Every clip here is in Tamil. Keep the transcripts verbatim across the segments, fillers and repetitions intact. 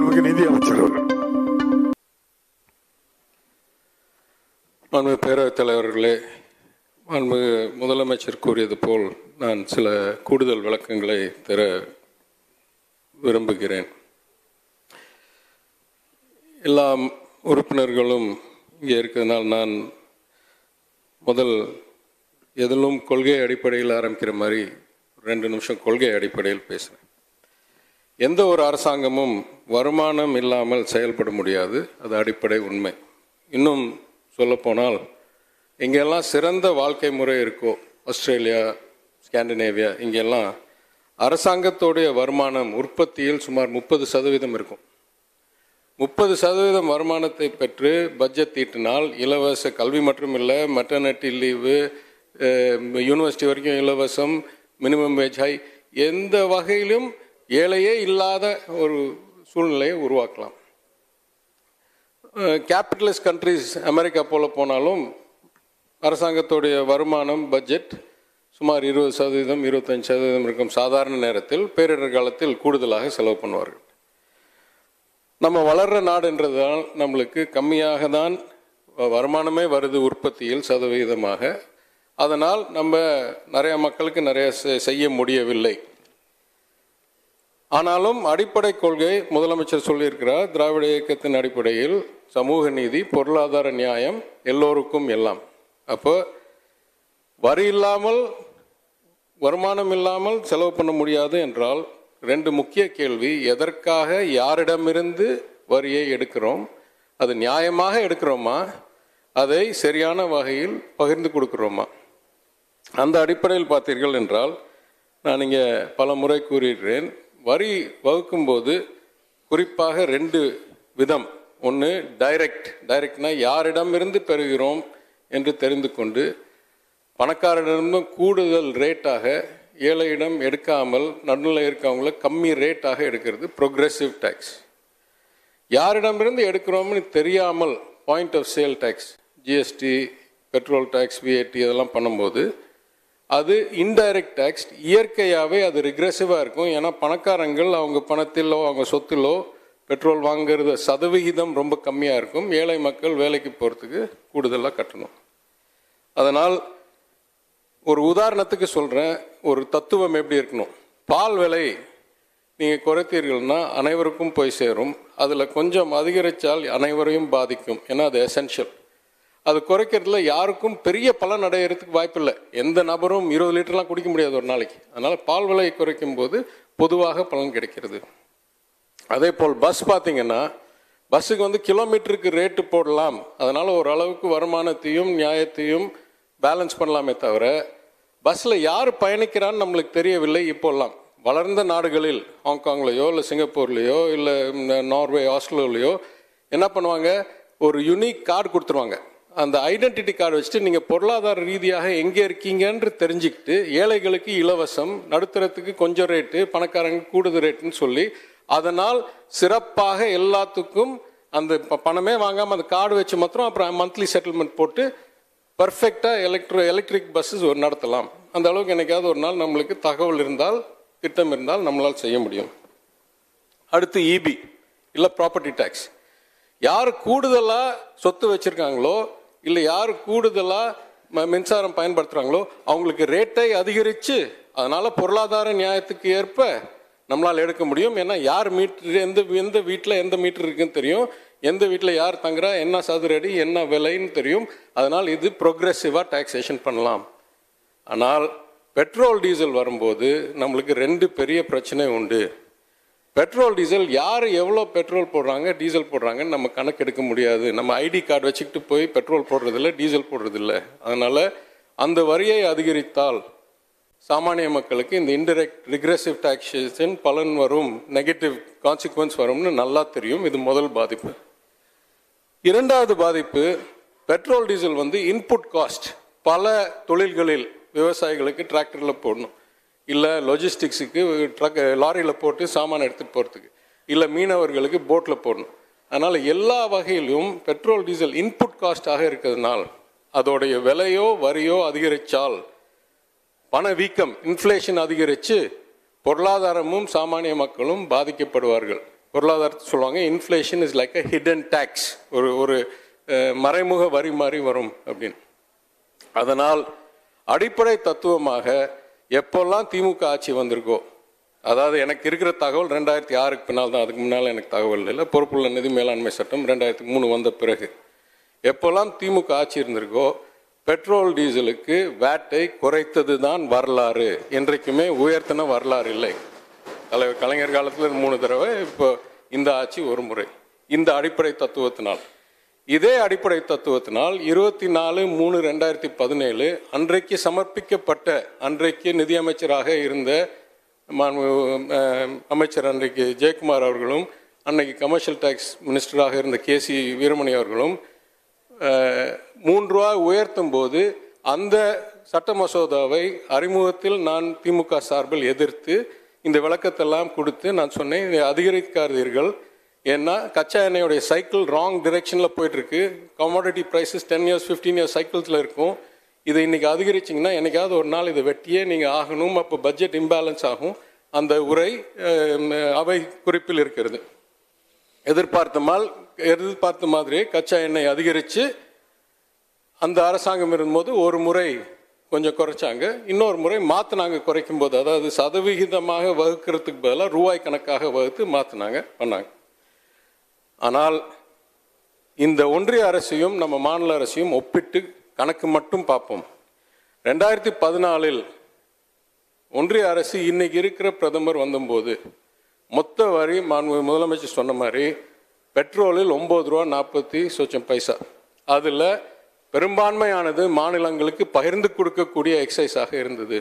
மாண்புமிகு நிதி அமைச்சர் அவர்கள். மாண்புமிகு பேரவைத் தலைவர்களே, மாண்புமிகு முதலமைச்சர் கூறியது போல் நான் சில கூடுதல் விளக்கங்களை தர விரும்புகிறேன். எல்லா உறுப்பினர்களும் இங்கே இருக்கிறதுனால் நான் முதல் எதிலும் கொள்கை அடிப்படையில் ஆரம்பிக்கிற மாதிரி ரெண்டு நிமிஷம் கொள்கை அடிப்படையில் பேசுகிறேன். எந்த ஒரு அரசாங்கமும் வருமானம் இல்லாமல் செயல்பட முடியாது. அது அடிப்படை உண்மை. இன்னும் சொல்லப்போனால் இங்கெல்லாம் சிறந்த வாழ்க்கை முறை இருக்கோ, ஆஸ்திரேலியா, ஸ்காண்டினேவியா, இங்கெல்லாம் அரசாங்கத்தோடைய வருமானம் உற்பத்தியில் சுமார் முப்பது சதவீதம் இருக்கும். முப்பது சதவீதம் வருமானத்தை பெற்று பட்ஜெட் தீட்டினால் இலவச கல்வி மட்டும் இல்லை, மெட்டர்னிட்டி லீவு, யூனிவர்சிட்டி வரைக்கும் இலவசம், மினிமம் வேஜ் ஹை, எந்த வகையிலும் ஏழையே இல்லாத ஒரு சூழ்நிலையை உருவாக்கலாம். கேபிட்டலிஸ்ட் கண்ட்ரிஸ் அமெரிக்கா போல போனாலும் அரசாங்கத்துடைய வருமானம் பட்ஜெட் சுமார் இருபது சதவீதம் இருபத்தஞ்சு சதவீதம் இருக்கும். சாதாரண நேரத்தில் பேரிடர் காலத்தில் கூடுதலாக செலவு பண்ணுவார்கள். நம்ம வளர்கிற நாடுன்றதால் நம்மளுக்கு கம்மியாக தான் வருமானமே வருது உற்பத்தியில் சதவீதமாக. அதனால் நம்ம நிறைய மக்களுக்கு நிறைய செய்ய முடியவில்லை. ஆனாலும் அடிப்படை கொள்கை முதலமைச்சர் சொல்லியிருக்கிறார், திராவிட இயக்கத்தின் அடிப்படையில் சமூக நீதி, பொருளாதார நியாயம், எல்லோருக்கும் எல்லாம். அப்போ வரி இல்லாமல் வருமானம் இல்லாமல் செலவு பண்ண முடியாது என்றால் ரெண்டு முக்கிய கேள்வி: எதற்காக யாரிடமிருந்து வரியை எடுக்கிறோம், அது நியாயமாக எடுக்கிறோமா, அதை சரியான வகையில் பகிர்ந்து கொடுக்கிறோமா? அந்த அடிப்படையில் பார்த்தீர்கள் என்றால் நான் இங்கே பல முறை கூறியிருக்கிறேன், வரி வகுக்கும்போது குறிப்பாக ரெண்டு விதம். ஒன்று டைரக்ட். டைரக்ட்னா யாரிடமிருந்து பெறுகிறோம் என்று தெரிந்து கொண்டு பணக்காரரிடமும் கூடுதல் ரேட்டாக ஏழையிடம் எடுக்காமல் நடுநிலை இருக்கவங்கள கம்மி ரேட்டாக எடுக்கிறது ப்ரோக்ரெசிவ் டேக்ஸ். யாரிடமிருந்து எடுக்கிறோம்னு தெரியாமல் point of sale tax, GST, petrol tax, VAT இதெல்லாம் பண்ணும்போது அது இன்டைரக்ட் டேக்ஸ். இயற்கையாகவே அது ரிக்ரெசிவாக இருக்கும். ஏன்னா பணக்காரங்கள் அவங்க பணத்திலோ அவங்க சொத்திலோ பெட்ரோல் வாங்குறது சதவிகிதம் ரொம்ப கம்மியாக இருக்கும். ஏழை மக்கள் வேலைக்கு போகிறதுக்கு கூடுதலாக கட்டணும். அதனால் ஒரு உதாரணத்துக்கு சொல்கிறேன், ஒரு தத்துவம் எப்படி இருக்கணும். பால் விலை நீங்கள் குறைத்தீர்கள்னா அனைவருக்கும் போய் சேரும். அதில் கொஞ்சம் அதிகரித்தால் அனைவரையும் பாதிக்கும். ஏன்னா அது எசென்ஷியல். அது குறைக்கிறதுல யாருக்கும் பெரிய பலன் அடையிறதுக்கு வாய்ப்பு இல்லை. எந்த நபரும் இருபது லிட்டர்லாம் குடிக்க முடியாது ஒரு நாளைக்கு. அதனால் பால் விலை குறைக்கும் போது பொதுவாக பலன் கிடைக்கிறது. அதே போல் பஸ் பார்த்தீங்கன்னா பஸ்ஸுக்கு வந்து கிலோமீட்டருக்கு ரேட்டு போடலாம். அதனால் ஓரளவுக்கு வருமானத்தையும் நியாயத்தையும் பேலன்ஸ் பண்ணலாமே தவிர பஸ்ஸில் யார் பயணிக்கிறான்னு நம்மளுக்கு தெரியவில்லை. இப்போல்லாம் வளர்ந்த நாடுகளில் ஹாங்காங்லேயோ இல்லை சிங்கப்பூர்லேயோ இல்லை நார்வே, ஆஸ்திரேலியாலேயோ என்ன பண்ணுவாங்க, ஒரு யூனிக் கார்டு கொடுத்துருவாங்க. அந்த ஐடென்டிட்டி கார்டு வச்சுட்டு நீங்கள் பொருளாதார ரீதியாக எங்கே இருக்கீங்கன்னு தெரிஞ்சுக்கிட்டு ஏழைகளுக்கு இலவசம், நடுத்தரத்துக்கு கொஞ்சம் ரேட்டு, பணக்காரங்க கூடுதல் ரேட்டுன்னு சொல்லி அதனால் சிறப்பாக எல்லாத்துக்கும் அந்த பணமே வாங்காமல் அந்த கார்டு வச்சு மாத்திரம் அப்புறம் மந்த்லி செட்டில்மெண்ட் போட்டு பர்ஃபெக்டாக எலக்ட்ரோ எலக்ட்ரிக் பஸ்ஸஸ் ஒரு நடத்தலாம். அந்த அளவுக்கு என்னைக்காவது ஒரு நாள் நம்மளுக்கு தகவல் இருந்தால், திட்டம் இருந்தால் நம்மளால் செய்ய முடியும். அடுத்து இபி இல்லை ப்ராப்பர்ட்டி டேக்ஸ். யார் கூடுதலாக சொத்து வச்சுருக்காங்களோ இல்லை யார் கூடுதலாக மின்சாரம் பயன்படுத்துகிறாங்களோ அவங்களுக்கு ரேட்டை அதிகரித்து அதனால் பொருளாதார நியாயத்துக்கு ஏற்ப நம்மளால் எடுக்க முடியும். ஏன்னா யார் மீட்டர் எந்த எந்த வீட்டில் எந்த மீட்டர் இருக்குன்னு தெரியும், எந்த வீட்டில் யார் தங்குறா, என்ன சதுரடி, என்ன விலைன்னு தெரியும். அதனால் இது ப்ரோக்ரெசிவாக டாக்ஸேஷன் பண்ணலாம். ஆனால் பெட்ரோல் டீசல் வரும்போது நம்மளுக்கு ரெண்டு பெரிய பிரச்சனை உண்டு. பெட்ரோல் டீசல் யார் எவ்வளோ பெட்ரோல் போடுறாங்க டீசல் போடுறாங்கன்னு நம்ம கணக்கு எடுக்க முடியாது. நம்ம ஐடி கார்டு வச்சுக்கிட்டு போய் பெட்ரோல் போடுறதில்ல, டீசல் போடுறதில்ல. அதனால் அந்த வரியை அதிகரித்தால் சாமானிய மக்களுக்கு இந்த இன்டைரக்ட் ரிக்ரெசிவ் டாக்ஸேஷன் பலன் வரும், நெகட்டிவ் கான்சிக்வன்ஸ் வரும்னு நல்லா தெரியும். இது முதல் பாதிப்பு. இரண்டாவது பாதிப்பு, பெட்ரோல் டீசல் வந்து இன்புட் காஸ்ட். பல தொழில்களில் விவசாயிகளுக்கு டிராக்டரில் போடணும், இல்லை லொஜிஸ்டிக்ஸுக்கு ட்ரக் லாரியில் போட்டு சாமான் எடுத்துகிட்டு போகிறதுக்கு, இல்லை மீனவர்களுக்கு போட்டில் போடணும். அதனால் எல்லா வகையிலும் பெட்ரோல் டீசல் இன்புட் காஸ்டாக இருக்கிறதுனால் அதோடைய விலையோ வரியோ அதிகரித்தால் பணவீக்கம், இன்ஃப்ளேஷன் அதிகரித்து பொருளாதாரமும் சாமானிய மக்களும் பாதிக்கப்படுவார்கள். பொருளாதாரத்தை சொல்லுவாங்க inflation is like a hidden tax, ஒரு ஒரு மறைமுக வரி மாதிரி வரும் அப்படின்னு. அதனால் அடிப்படை தத்துவமாக எப்போல்லாம் திமுக ஆட்சி வந்திருக்கோ, அதாவது எனக்கு இருக்கிற தகவல் ரெண்டாயிரத்தி ஆறுக்கு பின்னால் தான், அதுக்கு முன்னால் எனக்கு தகவல் இல்லை. பொறுப்புள்ள நிதி மேலாண்மை சட்டம் ரெண்டாயிரத்தி மூணு வந்த பிறகு எப்போல்லாம் திமுக ஆட்சி இருந்திருக்கோ பெட்ரோல் டீசலுக்கு வேட்டை குறைத்தது தான் வரலாறு, என்றைக்குமே உயர்த்தின வரலாறு இல்லை. தலைவர் கலைஞர் காலத்தில் மூணு தடவை, இப்போ இந்த ஆட்சி ஒரு முறை. இந்த அடிப்படை தத்துவத்தினால், இதே அடிப்படை தத்துவத்தினால் இருபத்தி நாலு மூணு ரெண்டாயிரத்தி பதினேழு அன்றைக்கு சமர்ப்பிக்கப்பட்ட, அன்றைக்கு நிதியமைச்சராக இருந்த அமைச்சர் அன்றைக்கு ஜெயக்குமார் அவர்களும் அன்னைக்கு கமர்ஷியல் டேக்ஸ் மினிஸ்டராக இருந்த கே சி வீரமணி அவர்களும் மூன்று ரூபா உயர்த்தும் போது அந்த சட்ட மசோதாவை அறிமுகத்தில் நான் திமுக சார்பில் எதிர்த்து இந்த விளக்கத்தெல்லாம் கொடுத்து நான் சொன்னேன், இதை அதிகரிக்காதீர்கள், ஏன்னா கச்சா எண்ணெயோடைய சைக்கிள் ராங் டிரெக்ஷனில் போயிட்டுருக்கு. Commodity prices ten years fifteen years சைக்கிள்ஸில் இருக்கும். இதை இன்றைக்கி அதிகரிச்சிங்கன்னா என்னைக்காவது ஒரு நாள் இதை வெட்டியே நீங்கள் ஆகணும், அப்போ பட்ஜெட் இம்பேலன்ஸ் ஆகும். அந்த உரை அவை குறிப்பில் இருக்கிறது. எதிர்பார்த்தமால் எதிர்பார்த்த மாதிரியே கச்சா எண்ணெய் அதிகரித்து அந்த அரசாங்கம் இருந்தபோது ஒரு முறை கொஞ்சம் குறைச்சாங்க, இன்னொரு முறை மாற்றினாங்க. குறைக்கும் போது அதாவது சதவிகிதமாக வகுக்கிறதுக்கு பதிலாக ரூபாய் கணக்காக வகுத்து மாற்றினாங்க, பண்ணாங்க. ஆனால் இந்த ஒன்றிய அரசையும் நம்ம மாநில அரசையும் ஒப்பிட்டு கணக்கு மட்டும் பார்ப்போம். ரெண்டாயிரத்தி பதினாலில் ஒன்றிய அரசு இன்னைக்கு இருக்கிற பிரதமர் வந்தபோது மொத்த வரி முதலமைச்சர் சொன்ன மாதிரி பெட்ரோலில் ஒம்பது ரூபா நாற்பத்தி சொச்சம் பைசா, அதில் பெரும்பான்மையானது மாநிலங்களுக்கு பகிர்ந்து கொடுக்கக்கூடிய எக்ஸைஸாக இருந்தது.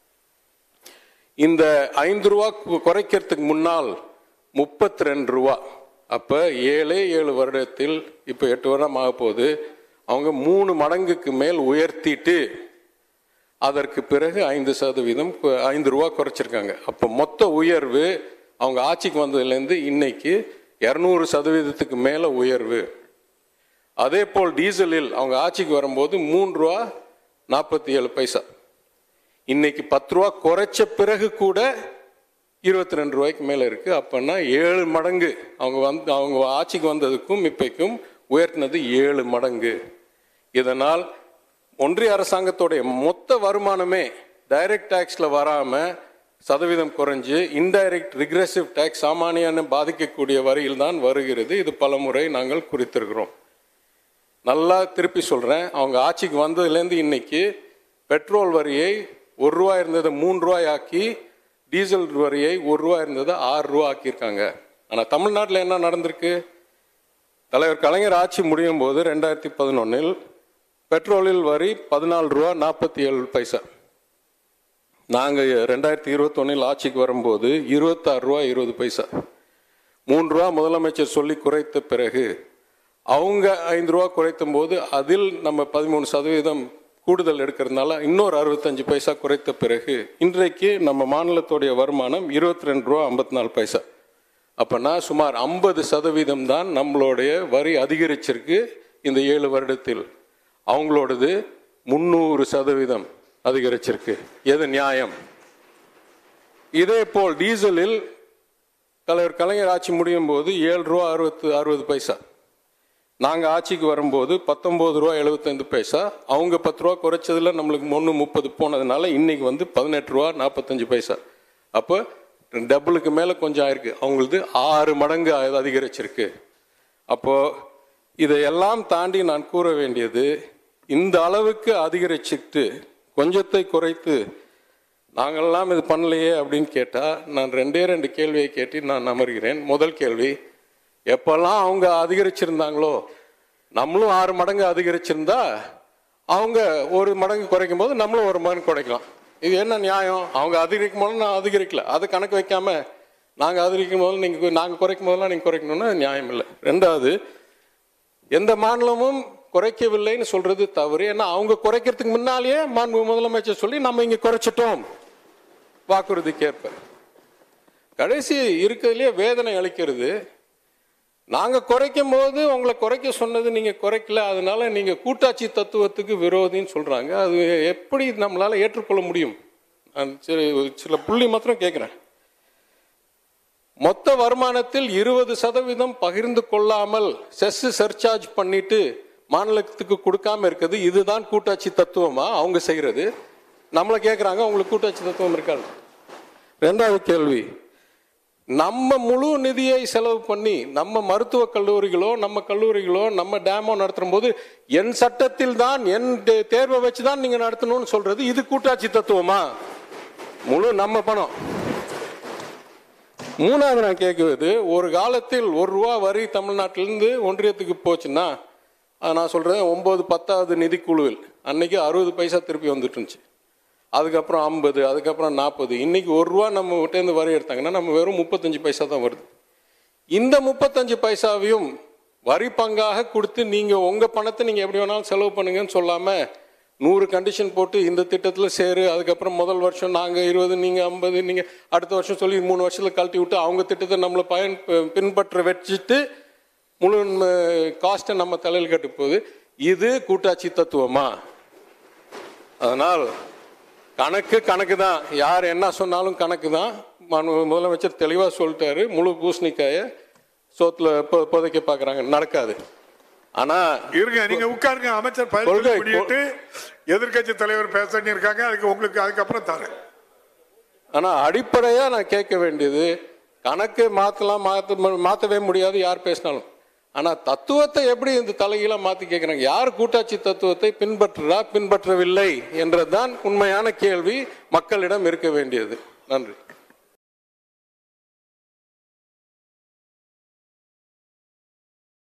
இந்த ஐந்து ரூபா குறைக்கிறதுக்கு முன்னால் முப்பத்தி ரெண்டு ரூபா. அப்போ ஏழே ஏழு வருடத்தில் இப்போ எட்டு வருடம் ஆக போகுது. அவங்க மூணு மடங்குக்கு மேல் உயர்த்திட்டு அதற்கு பிறகு ஐந்து சதவீதம் ஐந்து ரூபா குறைச்சிருக்காங்க. அப்போ மொத்த உயர்வு அவங்க ஆட்சிக்கு வந்ததுலேருந்து இன்னைக்கு இரநூறு சதவீதத்துக்கு மேலே உயர்வு. அதே போல் டீசலில் அவங்க ஆட்சிக்கு வரும்போது மூன்று ரூபா நாற்பத்தி ஏழு பைசா, இன்னைக்கு பத்து ரூபா குறைச்ச பிறகு கூட இருபத்தி ரெண்டு ரூபாய்க்கு மேலே இருக்குது. அப்போன்னா ஏழு மடங்கு அவங்க வந்து அவங்க ஆட்சிக்கு வந்ததுக்கும் இப்பைக்கும் உயர்த்தினது ஏழு மடங்கு. இதனால் ஒன்றிய அரசாங்கத்துடைய மொத்த வருமானமே டைரக்ட் டேக்ஸில் வராமல் சதவீதம் குறைஞ்சு இன்டைரக்ட் ரிக்ரெசிவ் டேக்ஸ் சாமானியான பாதிக்கக்கூடிய வரியில் தான் வருகிறது. இது பல முறை நாங்கள் குறித்திருக்கிறோம். நல்லா திருப்பி சொல்கிறேன், அவங்க ஆட்சிக்கு வந்ததுலேருந்து இன்னைக்கு பெட்ரோல் வரியை ஒரு ரூபா இருந்ததை மூன்று ரூபாய் ஆக்கி, டீசல் வரியை ஒரு ரூபா இருந்ததை ஆறு ரூபா ஆக்கியிருக்காங்க. ஆனால் தமிழ்நாட்டில் என்ன நடந்திருக்கு? தலைவர் கலைஞர் ஆட்சி முடியும் போது ரெண்டாயிரத்தி பதினொன்னில் பெட்ரோலில் வரி பதினாலு ரூபா நாற்பத்தி ஏழு பைசா. நாங்கள் ரெண்டாயிரத்தி இருபத்தொன்னில் ஆட்சிக்கு வரும்போது இருபத்தாறு ரூபா இருபது பைசா. மூன்று ரூபா முதலமைச்சர் சொல்லி குறைத்த பிறகு அவங்க ஐந்து ரூபா குறைத்தும் போது அதில் நம்ம பதிமூணு சதவீதம் கூடுதல் எடுக்கிறதுனால இன்னொரு அறுபத்தஞ்சு பைசா குறைத்த பிறகு இன்றைக்கு நம்ம மாநிலத்துடைய வருமானம் இருபத்தி ரெண்டு ரூபா ஐம்பத்தி நாலு பைசா. அப்போனா சுமார் ஐம்பது சதவீதம் தான் நம்மளுடைய வரி அதிகரிச்சிருக்கு இந்த ஏழு வருடத்தில். அவங்களோடது முந்நூறு சதவீதம் அதிகரிச்சிருக்கு. எது நியாயம்? இதே போல் டீசலில் தலைவர் கலைஞர் ஆட்சி முடியும் போது ஏழு ரூபா அறுபத்து அறுபது பைசா, நாங்கள் ஆட்சிக்கு வரும்போது பத்தொம்போது ரூபா எழுபத்தைந்து பைசா. அவங்க பத்து ரூபா குறைச்சதில் நம்மளுக்கு ஒன்று முப்பது போனதுனால இன்னைக்கு வந்து பதினெட்டு ரூபா நாற்பத்தஞ்சு பைசா. அப்போ டபுளுக்கு மேலே கொஞ்சம் ஆயிருக்கு. அவங்களது ஆறு மடங்கு அதிகரிச்சிருக்கு. அப்போது இதையெல்லாம் தாண்டி நான் கூற வேண்டியது, இந்த அளவுக்கு அதிகரிச்சுட்டு கொஞ்சத்தை குறைத்து நாங்கள்லாம் இது பண்ணலையே அப்படின்னு கேட்டால் நான் ரெண்டே ரெண்டு கேள்வியை கேட்டு நான் அமர்கிறேன். முதல் கேள்வி, எப்பெல்லாம் அவங்க அதிகரிச்சிருந்தாங்களோ நம்மளும் ஆறு மடங்கு அதிகரிச்சிருந்தா அவங்க ஒரு மடங்கு குறைக்கும் போது நம்மளும் ஒரு மடங்கு குறைக்கலாம். இது என்ன நியாயம்? அவங்க அதிகரிக்கும் போது நான் அதிகரிக்கல, அது கணக்கு வைக்காம நாங்கள் அதிகரிக்கும் போது நீங்கள் நாங்கள் குறைக்கும் போதெல்லாம் நீங்கள் குறைக்கணும்னா நியாயம் இல்லை. ரெண்டாவது, எந்த மாநிலமும் குறைக்கவில்லைன்னு சொல்றது தவறு. ஏன்னா அவங்க குறைக்கிறதுக்கு முன்னாலேயே மாண்பு முதலமைச்சர் சொல்லி நம்ம இங்கே குறைச்சிட்டோம் வாக்குறுதிக்கேற்ப. கடைசி இருக்கிறதுலேயே வேதனை அளிக்கிறது, நாங்கள் குறைக்கும் போது உங்களை குறைக்க சொன்னது நீங்கள் குறைக்கல, அதனால நீங்கள் கூட்டாட்சி தத்துவத்துக்கு விரோதின்னு சொல்கிறாங்க. அது எப்படி நம்மளால் ஏற்றுக்கொள்ள முடியும்? நான் சரி சில புள்ளி மாத்திரம் கேட்குறேன். மொத்த வருமானத்தில் இருபது சதவீதம் பகிர்ந்து கொள்ளாமல் செஸ் சர்சார்ஜ் பண்ணிட்டு மாநிலத்துக்கு கொடுக்காம இருக்குது. இதுதான் கூட்டாட்சி தத்துவமா அவங்க செய்யறது? நம்மளை கேட்குறாங்க, அவங்களுக்கு கூட்டாட்சி தத்துவம் இருக்காது. ரெண்டாவது கேள்வி, நம்ம முழு நிதியை செலவு பண்ணி நம்ம மருத்துவ கல்லூரிகளோ நம்ம கல்லூரிகளோ நம்ம டேமோ நடத்தும் போது என் சட்டத்தில் தான் என் தேர்வை வச்சு தான் நீங்க நடத்தணும்னு சொல்றது இது கூட்டாட்சி தத்துவமா? முழு நம்ம பணம். மூணாவது நான் கேட்குவது, ஒரு காலத்தில் ஒரு ரூபா வரி தமிழ்நாட்டிலிருந்து ஒன்றியத்துக்கு போச்சுன்னா நான் சொல்றேன் ஒன்பது பத்தாவது நிதிக்குழுவில் அன்னைக்கு அறுபது பைசா திருப்பி வந்துட்டு இருந்துச்சு. அதுக்கப்புறம் ஐம்பது, அதுக்கப்புறம் நாற்பது. இன்னைக்கு ஒரு ரூபா நம்ம விட்டேருந்து வரி எடுத்தாங்கன்னா நம்ம வெறும் முப்பத்தஞ்சு பைசா தான் வருது. இந்த முப்பத்தஞ்சு பைசாவையும் வரி பங்காக கொடுத்து நீங்க உங்க பணத்தை நீங்க எப்படி வேணாலும் செலவு பண்ணுங்கன்னு சொல்லாம நூறு கண்டிஷன் போட்டு இந்த திட்டத்தில் சேரு, அதுக்கப்புறம் முதல் வருஷம் நாங்கள் இருபது நீங்கள் ஐம்பது நீங்கள் அடுத்த வருஷம் சொல்லி மூணு வருஷத்தில் கழட்டி விட்டு அவங்க திட்டத்தை நம்மளை பயன் பின்பற்ற வச்சுட்டு முழு காஸ்ட்டை நம்ம தலையில் கட்டு போகுது. இது கூட்டாட்சி தத்துவமா? அதனால் கணக்கு கணக்கு தான், யார் என்ன சொன்னாலும் கணக்கு தான். முதலமைச்சர் தெளிவாக சொல்லிட்டாரு, முழு பூசணிக்காயை சோத்துல புதைக்க பார்க்குறாங்க, நடக்காது. ஆனா இருங்க, நீங்க உட்காருங்க. அமைச்சர் பண்ணிட்டு எதிர்கட்சி தலைவர் பேச இருக்காங்க, அதுக்கு உங்களுக்கு அதுக்கப்புறம் தரேன். ஆனா அடிப்படையா நான் கேட்க வேண்டியது, கணக்கு மாத்தலாம், மாத்த மாத்தவே முடியாது யார் பேசினாலும். ஆனா தத்துவத்தை எப்படி இந்த தலைகீழா மாத்தி கேட்கிறாங்க? யார் கூட்டாட்சி தத்துவத்தை பின்பற்றுறா பின்பற்றவில்லை என்றதுதான் உண்மையான கேள்வி மக்களிடம் இருக்க வேண்டியது. நன்றி.